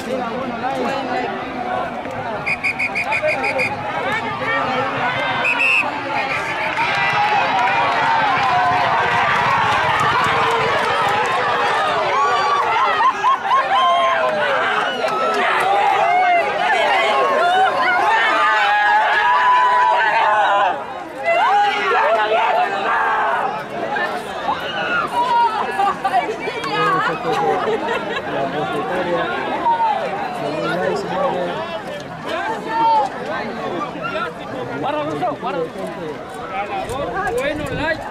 Bueno, like.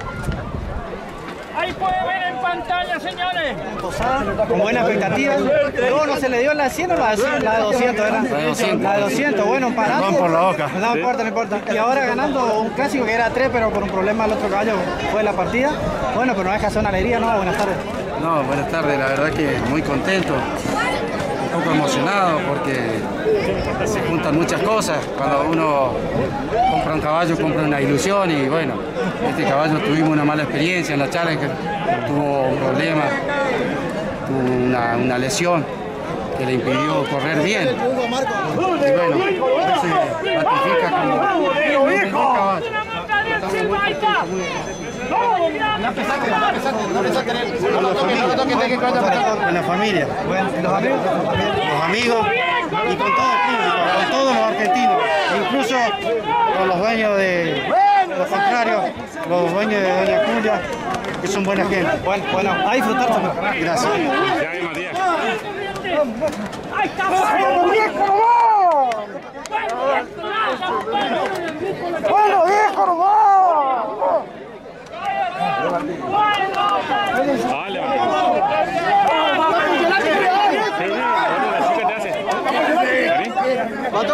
Ahí puede ver en pantalla, señores. Con buena expectativa. Luego no se le dio la 100 o la de 200, ¿verdad? La de 200, bueno, parando. Vamos por la boca. No importa, no importa. Y ahora ganando un clásico que era 3, pero por un problema el otro caballo fue la partida. Bueno, pero no deja de ser una alegría, ¿no? Buenas tardes. No, buenas tardes, la verdad que muy contento, un poco emocionado porque se juntan muchas cosas. Cuando uno compra un caballo, compra una ilusión y bueno, este caballo tuvimos una mala experiencia en la Challenge, tuvo un problema, tuvo una lesión que le impidió correr bien. Y bueno, se ratifica como un caballo. En la familia, los amigos y con todo el público, con todos los argentinos, incluso con los dueños de los contrarios, los dueños de Doña Julia, que son buena gente. Bueno, a disfrutar también. Gracias. ¡Bueno, viejo, hermano! ¿Cuánto?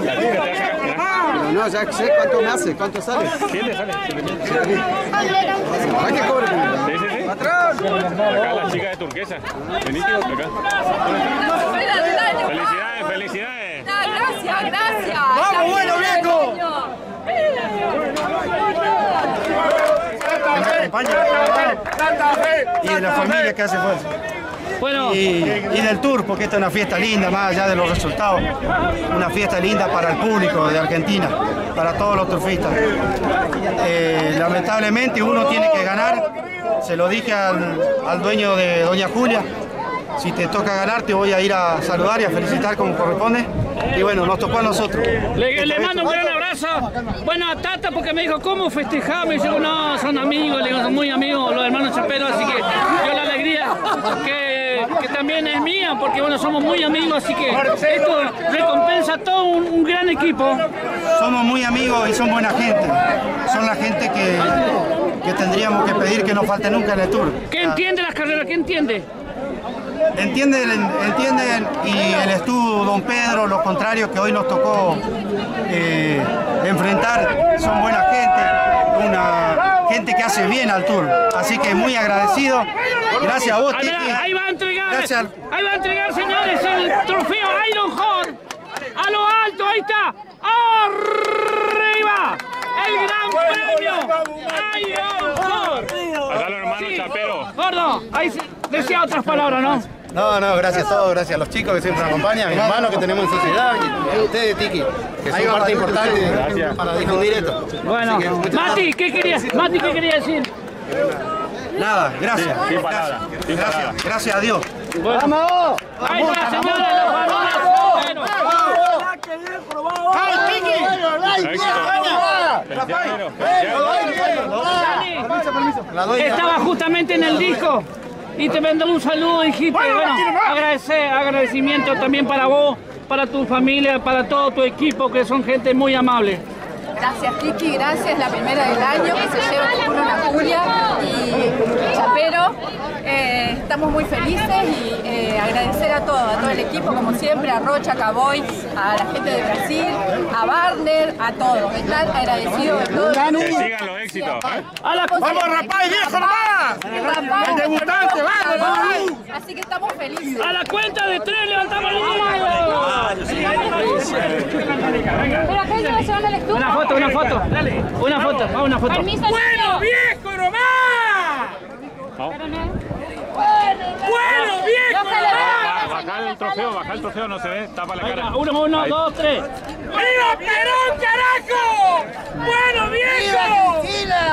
No, ya sé cuánto me hace, cuánto sale. ¿Quién le sale? ¿Hay que cobre? Sí, sí, sí. ¡Patrón! Acá la chica de turquesa. Vení, tío, acá. Felicidades, felicidades. Gracias, gracias. ¡Vamos, bueno, viejo! Y de la familia que hace fuerza. Bueno, Y del tour, porque esta es una fiesta linda, más allá de los resultados. Una fiesta linda para el público de Argentina, para todos los turfistas. Lamentablemente uno tiene que ganar, se lo dije al dueño de Doña Julia, si te toca ganar te voy a ir a saludar y a felicitar como corresponde. Y bueno, nos tocó a nosotros. Le mando un gran abrazo. Bueno, a Tata, porque me dijo, ¿cómo festejamos? Me dijo, no, son amigos, le digo, son muy amigos los hermanos Chaperos, así que yo la alegría que también es mía, porque bueno, somos muy amigos, así que esto recompensa a todo un gran equipo. Somos muy amigos y son buena gente. Son la gente que tendríamos que pedir que no falte nunca en el tour. ¿Qué entiende las carreras? ¿Qué entiende? Entienden y el estudio Don Pedro, los contrarios que hoy nos tocó enfrentar, son buena gente, una gente que hace bien al tour. Así que muy agradecido. Gracias a vos, Tiki. Ahí va a entregar, Gracias. ahí va a entregar, señores, el trofeo Iron Horn. A lo alto, ahí está. ¡Arriba! El gran premio Iron Horn. Acá los hermanos Sí. Chaperos. Gordo, ahí decía otras palabras, ¿no? No, gracias a todos, gracias a los chicos que siempre nos acompañan, a mis hermanos que tenemos en sociedad y a ustedes, Tiki, que son parte importante para difundir esto. Bueno, Mati, ¿qué quería decir? Nada, gracias. Sin palabras. Sin palabras. Gracias a Dios. Bueno. ¡Vamos! Ahí está, señores, los varones. Estaba justamente en el disco y te mando un saludo, dijiste. Bueno, agradecimiento también para vos, para tu familia, para todo tu equipo, que son gente muy amable. Gracias, Tiki, gracias. La primera del año que se lleva el título la Julia y Chapero. Estamos muy felices y agradecer a todo el equipo, como siempre, a Rocha, a Cavoy, a la gente de Brasil, a Barner, a todos. Están agradecidos de todo. Que sigan los éxitos. ¡Vamos, rapaz, viejo, nomás! El debutante, vamos! Así que estamos felices. A la cuenta de 3 levantamos el dedo. Pero acá ya se van a lectura. Una foto. Dale, una foto, vamos una foto. Permiso, ¡Bueno, viejo, nomás! Vamos. ¡Bueno, viejo, nomás! Bajale el trofeo, baja el trofeo, no se ve, tapa la cara. 1, 1, 2, 3. ¡Viva Perón, carajo! ¡Bueno, viejo!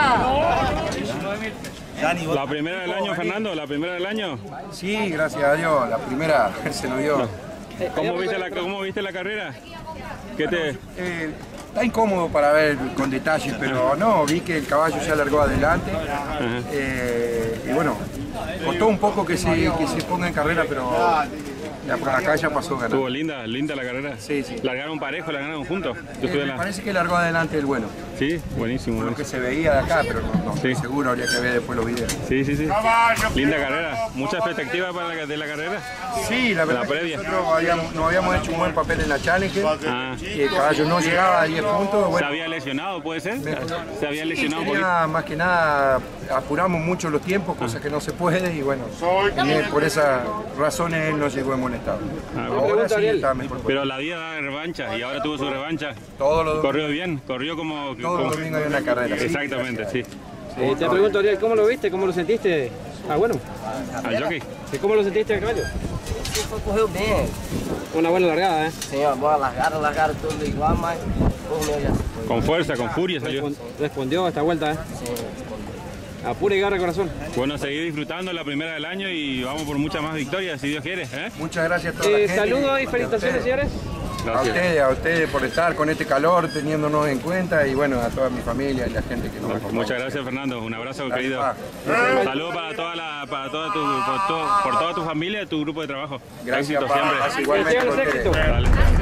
¿La primera del año, Fernando? ¿La primera del año? Sí, gracias a Dios, la primera se nos dio. ¿Cómo viste la carrera? ¿Qué te...? Está incómodo para ver con detalles, pero no, vi que el caballo se alargó adelante. Y bueno, costó un poco que se ponga en carrera, pero por acá ya pasó ganando. ¿Estuvo linda la carrera? Sí, sí. ¿Largaron parejo, largaron juntos? Me parece que largó adelante el bueno. Sí, buenísimo. Lo que se veía de acá, pero no estoy seguro, habría que ver después los videos. Sí. Linda carrera. ¿Mucha expectativa de la carrera? Sí, la verdad que nosotros no habíamos hecho un buen papel en la Challenge. Y el caballo no llegaba a 10 puntos. Bueno, ¿se había lesionado, puede ser? ¿Se había lesionado un poquito? Más que nada, apuramos mucho los tiempos, cosa que no se puede, y bueno, por esas razones él no llegó en buen estado. Ahora sí está mejor. Pero la vida da revancha, y ahora tuvo su revancha. Corrió bien, corrió como... Todos los domingos hay una carrera. Exactamente, sí. Te pregunto, Ariel, ¿cómo lo viste? ¿Cómo lo sentiste? Bueno. ¿Al jockey? ¿Cómo lo sentiste al caballo? Sí, correu bem. Una buena largada, ¿eh? Sim, uma boa largada, largaram tudo igual, mas por meu já se foi. Con fuerza, con furia salió. Respondió esta vuelta, ¿eh? Sim, respondeu. A pura y garra, corazón. Bueno, seguir disfrutando la primera del año y vamos por muchas más victorias, si Dios quiere. Muchas gracias a toda la gente. Saludos y felicitaciones, señores. A ustedes por estar con este calor, teniéndonos en cuenta, y bueno, a toda mi familia y la gente que nos acompaña. Muchas gracias, Fernando. Un abrazo, querido. Saludos por toda tu familia y tu grupo de trabajo. Gracias, éxito siempre. Igualmente.